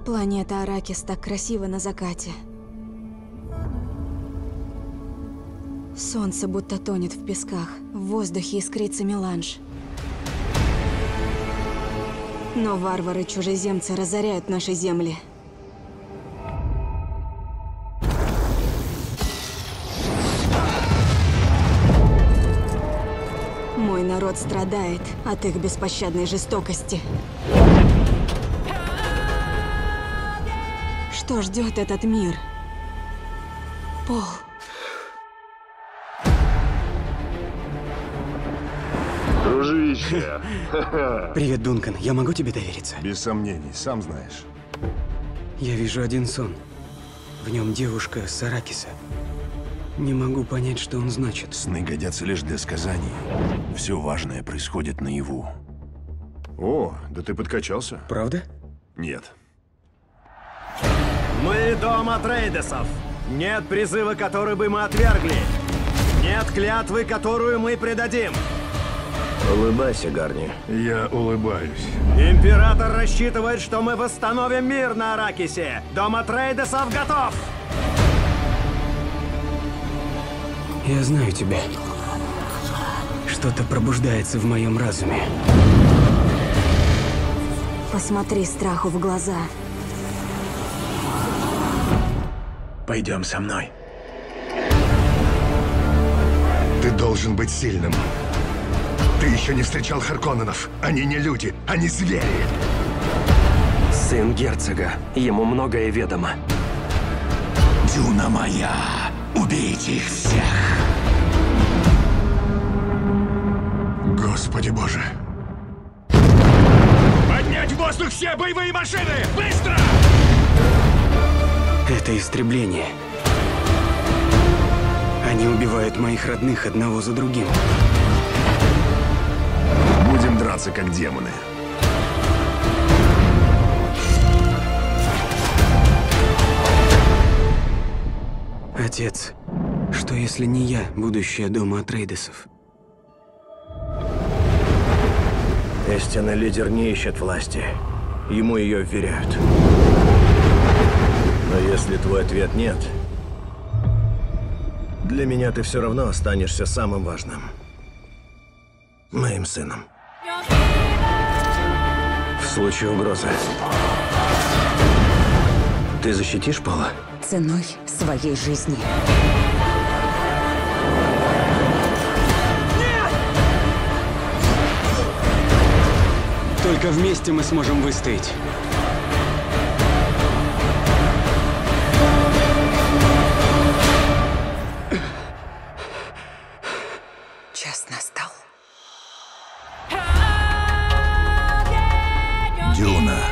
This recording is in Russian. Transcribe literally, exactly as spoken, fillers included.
Планета Аракис так красиво на закате. Солнце будто тонет в песках, в воздухе искрится меланж. Но варвары-чужеземцы разоряют наши земли. Мой народ страдает от их беспощадной жестокости. Что ждет этот мир? Пол. Дружище. Привет, Дункан. Я могу тебе довериться? Без сомнений, сам знаешь. Я вижу один сон. В нем девушка с Аракиса. Не могу понять, что он значит. Сны годятся лишь для сказаний. Все важное происходит наяву. О, да ты подкачался? Правда? Нет. Мы дом Атрейдесов. Нет призыва, который бы мы отвергли. Нет клятвы, которую мы предадим. Улыбайся, Гарни. Я улыбаюсь. Император рассчитывает, что мы восстановим мир на Аракисе. Дом Атрейдесов готов! Я знаю тебя. Что-то пробуждается в моем разуме. Посмотри страху в глаза. Пойдем со мной. Ты должен быть сильным. Ты еще не встречал Харконненов. Они не люди, они звери. Сын герцога. Ему многое ведомо. Дюна моя. Убейте их всех. Господи боже. Поднять в воздух все боевые машины! Быстро! Это истребление. Они убивают моих родных одного за другим. Будем драться как демоны. Отец, что если не я, будущее дома Атрейдесов? Истинный лидер не ищет власти. Ему ее вверяют. Но если твой ответ нет, для меня ты все равно останешься самым важным. Моим сыном. В случае угрозы. Ты защитишь Пола? Ценой своей жизни. Только вместе мы сможем выстоять. Час настал. Дюна.